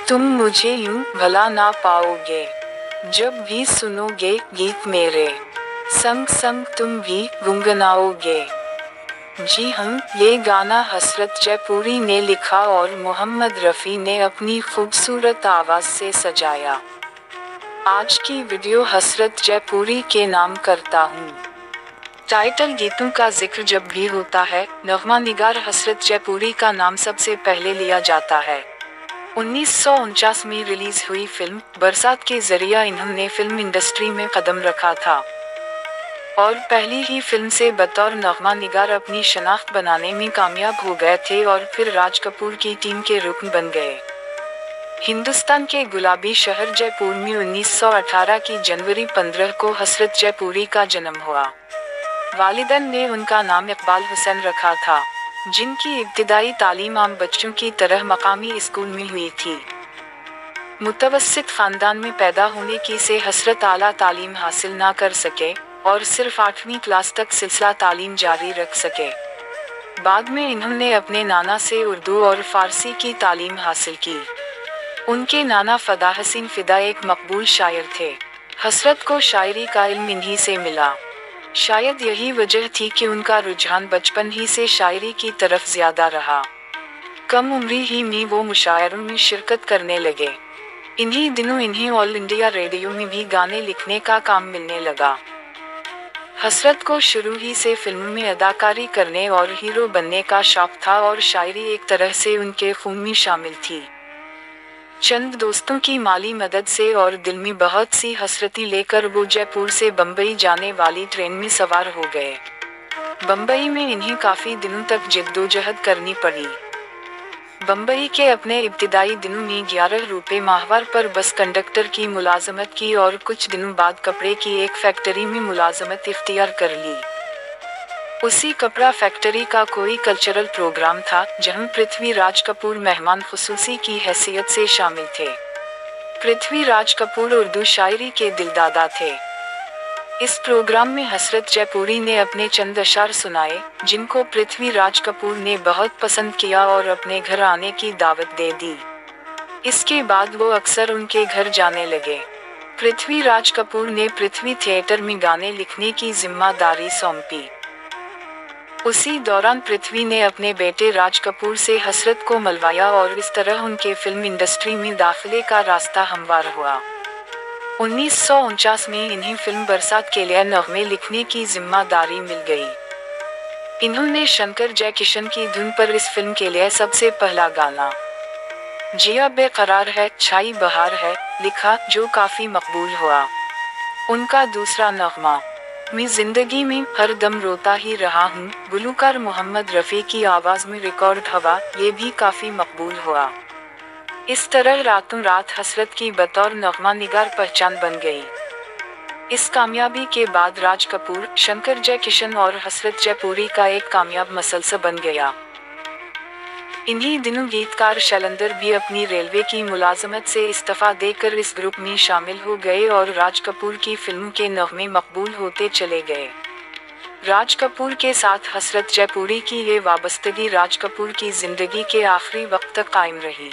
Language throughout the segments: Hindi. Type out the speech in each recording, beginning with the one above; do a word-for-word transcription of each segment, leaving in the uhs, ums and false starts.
तुम मुझे यूं भला ना पाओगे, जब भी सुनोगे गीत मेरे, संग संग तुम भी गुनगुनाओगे। जी हम, ये गाना हसरत जयपुरी ने लिखा और मोहम्मद रफ़ी ने अपनी खूबसूरत आवाज़ से सजाया। आज की वीडियो हसरत जयपुरी के नाम करता हूँ। टाइटल गीतों का जिक्र जब भी होता है, नग़मा निगार हसरत जयपुरी का नाम सबसे पहले लिया जाता है। उन्नीस सौ उनचास में रिलीज हुई फिल्म बरसात के जरिए इन्होंने फिल्म इंडस्ट्री में कदम रखा था और पहली ही फिल्म से बतौर नग़मा निगार अपनी शनाख्त बनाने में कामयाब हो गए थे और फिर राज कपूर की टीम के रुकन बन गए। हिंदुस्तान के गुलाबी शहर जयपुर में उन्नीस सौ अठारह की जनवरी पंद्रह को हसरत जयपुरी का जन्म हुआ। वालिदैन ने उनका नाम इकबाल हुसैन रखा था, जिनकी इब्तिदाई तालीम आम बच्चों की तरह मकामी स्कूल में हुई थी। मुतवस्सित खानदान में पैदा होने की से हसरत आला तालीम हासिल ना कर सके और सिर्फ आठवीं क्लास तक सिलसिला तालीम जारी रख सके। बाद में इन्होंने अपने नाना से उर्दू और फारसी की तालीम हासिल की। उनके नाना फ़दा हसीन फ़िदा एक मकबूल शायर थे। हसरत को शायरी का इल्म इन्हीं से मिला। शायद यही वजह थी कि उनका रुझान बचपन ही से शायरी की तरफ ज्यादा रहा। कम उम्री ही में वो मुशायरों में शिरकत करने लगे। इन्हीं दिनों इन्हें ऑल इंडिया रेडियो में भी गाने लिखने का काम मिलने लगा। हसरत को शुरू ही से फिल्म में अदाकारी करने और हीरो बनने का शौक था और शायरी एक तरह से उनके खून में शामिल थी। चंद दोस्तों की माली मदद से और दिल में बहुत सी हसरतें लेकर वो जयपुर से बम्बई जाने वाली ट्रेन में सवार हो गए। बम्बई में इन्हें काफ़ी दिनों तक जिद्दोजहद करनी पड़ी। बम्बई के अपने इब्तिदाई दिनों में ग्यारह रुपये माहवार पर बस कंडक्टर की मुलाजमत की और कुछ दिनों बाद कपड़े की एक फैक्ट्री में मुलाजमत इख्तियार कर ली। उसी कपड़ा फैक्ट्री का कोई कल्चरल प्रोग्राम था, जहां पृथ्वीराज कपूर मेहमान खुसूसी की हैसियत से शामिल थे। पृथ्वीराज कपूर उर्दू शायरी के दिलदादा थे। इस प्रोग्राम में हसरत जयपुरी ने अपने चंद अशार सुनाए, जिनको पृथ्वीराज कपूर ने बहुत पसंद किया और अपने घर आने की दावत दे दी। इसके बाद वो अक्सर उनके घर जाने लगे। पृथ्वीराज कपूर ने पृथ्वी थिएटर में गाने लिखने की जिम्मेदारी सौंपी। उसी दौरान पृथ्वी ने अपने बेटे राज कपूर से हसरत को मलवाया और इस तरह उनके फिल्म इंडस्ट्री में दाखिले का रास्ता हमवार हुआ। उन्नीस सौ उनचास में इन्हें फिल्म बरसात के लिए नग़मे लिखने की जिम्मेदारी मिल गई। इन्होंने शंकर जयकिशन की धुन पर इस फिल्म के लिए सबसे पहला गाना जिया बेकरार है छाई बहार है लिखा, जो काफ़ी मकबूल हुआ। उनका दूसरा नग़मा मैं जिंदगी में हर दम रोता ही रहा हूँ, गुलूकार मोहम्मद रफ़ी की आवाज़ में रिकॉर्ड हवा, ये भी काफ़ी मकबूल हुआ। इस तरह रातों रात हसरत की बतौर नग़मा निगार पहचान बन गई। इस कामयाबी के बाद राज कपूर, शंकर जयकिशन और हसरत जयपुरी का एक कामयाब मसलसल बन गया। इन्हीं दिनों गीतकार शैलेंद्र भी अपनी रेलवे की मुलाजमत से इस्तीफा देकर इस ग्रुप में शामिल हो गए और राज कपूर की फिल्म के नग़मे मकबूल होते चले गए। राज कपूर के साथ हसरत जयपुरी की ये वाबस्तगी राज कपूर की जिंदगी के आखिरी वक्त तक कायम रही।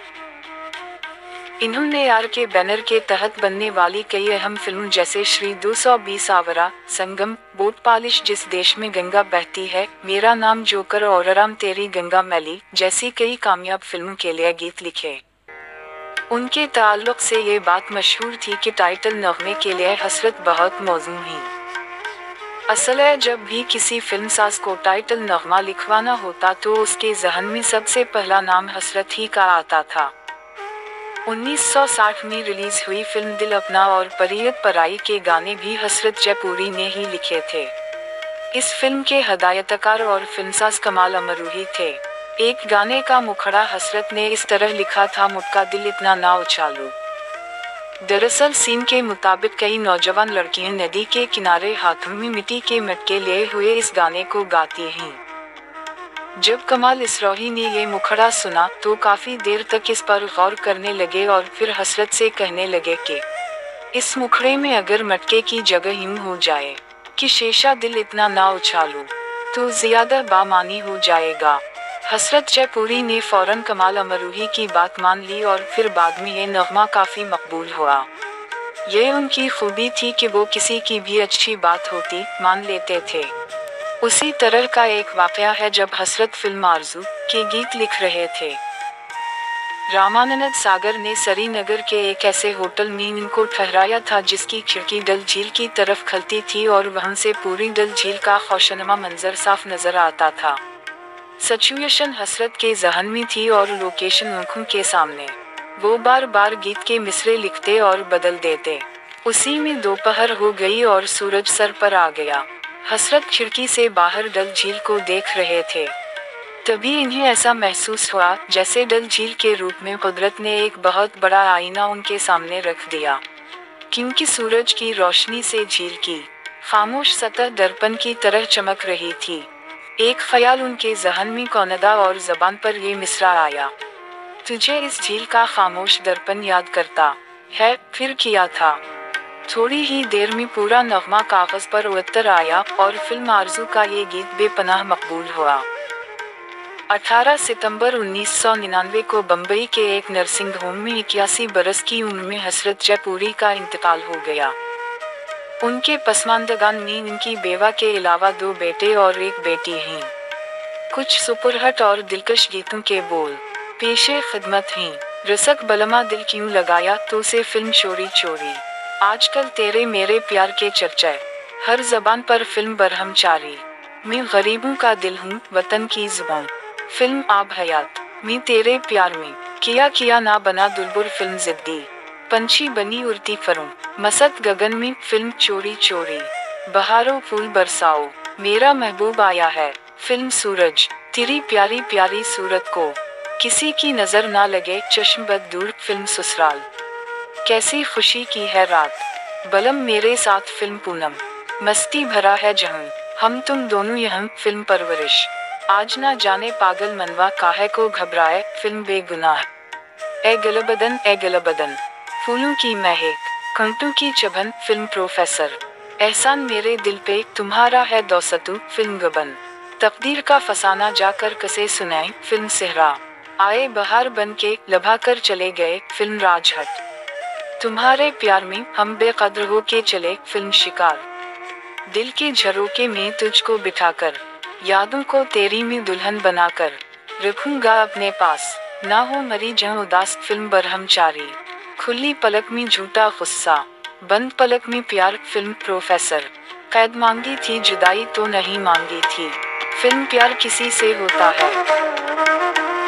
इन्होंने आर के बैनर के तहत बनने वाली कई अहम फिल्मों जैसे श्री दो सौ बीस आवरा, संगम, बोट पालिश, जिस देश में गंगा बहती है, मेरा नाम जोकर और आराम तेरी गंगा मैली जैसी कई कामयाब फिल्मों के लिए गीत लिखे। उनके ताल्लुक से ये बात मशहूर थी कि टाइटल नग़मे के लिए हसरत बहुत मौजूद ही। असल है, जब भी किसी फिल्म साज को टाइटल नग़मा लिखवाना होता तो उसके जहन में सबसे पहला नाम हसरत ही का आता था। उन्नीस सौ साठ में रिलीज हुई फिल्म दिल अपना और परियत पराई के गाने भी हसरत जयपुरी ने ही लिखे थे। इस फिल्म के हदायतकार और फिल्मसाज कमाल अमरूही थे। एक गाने का मुखड़ा हसरत ने इस तरह लिखा था, मुटका दिल इतना ना उछालो। दरअसल सीन के मुताबिक कई नौजवान लड़कियां नदी के किनारे हाथों में मिट्टी के मटके लिए हुए इस गाने को गाती हैं। जब कमाल इसरोही ने ये मुखड़ा सुना तो काफ़ी देर तक इस पर गौर करने लगे और फिर हसरत से कहने लगे कि इस मुखड़े में अगर मटके की जगह यूं हो जाए कि शेषा दिल इतना ना उछालो तो ज़्यादा बामानी हो जाएगा। हसरत जयपुरी ने फौरन कमाल अमरूही की बात मान ली और फिर बाद में ये नगमा काफ़ी मकबूल हुआ। ये उनकी खूबी थी कि वो किसी की भी अच्छी बात होती मान लेते थे। उसी तरह का एक वाकया है जब हसरत फिल्म आरज़ू के गीत लिख रहे थे। रामानंद सागर ने श्रीनगर के एक ऐसे होटल में इनको ठहराया था जिसकी खिड़की डल झील की तरफ खलती थी और वहां से पूरी डल झील का खौशनुमा मंजर साफ नजर आता था। सिचुएशन हसरत के जहन में थी और लोकेशन आंखों के सामने। वो बार बार गीत के मिसरे लिखते और बदल देते। उसी में दोपहर हो गई और सूरज सर पर आ गया। हसरत खिड़की से बाहर डल झील को देख रहे थे। तभी इन्हें ऐसा महसूस हुआ जैसे डल झील के रूप में कुदरत ने एक बहुत बड़ा आईना उनके सामने रख दिया, क्योंकि सूरज की रोशनी से झील की खामोश सतह दर्पण की तरह चमक रही थी। एक ख्याल उनके जहन में कौनदा और जबान पर ये मिसरा आया, तुझे इस झील का खामोश दर्पण याद करता है, फिर किया था। थोड़ी ही देर में पूरा नगमा कागज पर उतर आया और फिल्म आरज़ू का ये गीत बेपनाह मकबूल हुआ। अठारह सितंबर उन्नीस सौ निन्यानवे को बम्बई के एक नर्सिंग होम में इक्यासी बरस की उम्र में हसरत जयपुरी का इंतकाल हो गया। उनके पसमानदगान में उनकी बेवा के अलावा दो बेटे और एक बेटी हैं। कुछ सुपरहिट और दिलकश गीतों के बोल पेशे खिदमत हैं। रसक बलमा दिल क्यों लगाया तो से फिल्म चोरी चोरी, आजकल तेरे मेरे प्यार के चर्चे, हर जबान पर फिल्म बरहमचारी, मैं गरीबों का दिल हूँ वतन की जुबान, फिल्म आब हयात, मैं तेरे प्यार में किया किया ना बना दुलबुल, फिल्म जिद्दी, पंछी बनी उड़ती फरूं, मसत गगन में फिल्म चोरी चोरी, बहारों फूल बरसाओ, मेरा महबूब आया है, फिल्म सूरज, तेरी प्यारी प्यारी सूरत को किसी की नजर ना लगे चश्म बद दूर, फिल्म ससुराल, कैसी खुशी की है रात, बलम मेरे साथ, फिल्म पूनम, मस्ती भरा है जहां, हम तुम दोनों यहाँ, फिल्म परवरिश, आज ना जाने पागल मनवा काहे को घबराए, फिल्म बेगुनाह, ए गलबदन ए गलबदन, फूलों की महक, कंटों की चबन, फिल्म प्रोफेसर, एहसान मेरे दिल पे तुम्हारा है दौसतू, फिल्म गबन, तकदीर का फसाना जाकर कसे सुनाए, फिल्म सेहरा, आए बहार बन के लभा कर चले गए, फिल्म राजहट, तुम्हारे प्यार में हम बेकद्र हो के चले, फिल्म शिकार, दिल के झरोके में तुझको बिठाकर, यादों को तेरी में दुल्हन बनाकर, रखूंगा अपने पास, ना हो मरी जहाँ उदास, फिल्म बरहमचारी, खुली पलक में झूठा गुस्सा, बंद पलक में प्यार, फिल्म प्रोफेसर, कैद मांगी थी जुदाई तो नहीं मांगी थी, फिल्म प्यार किसी से होता है।